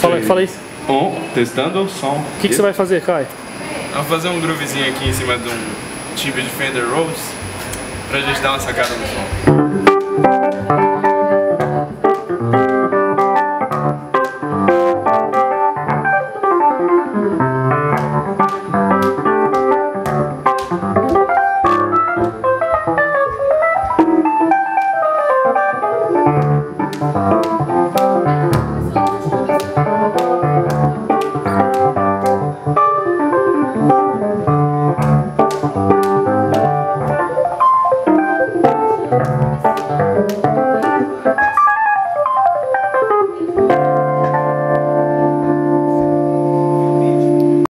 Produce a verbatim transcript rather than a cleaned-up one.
Fala aí, fala aí. Um, testando o som. O que, que você vai fazer, Kai? Eu vou fazer um groovezinho aqui em cima de um tipo de Fender Rose pra gente dar uma sacada no som.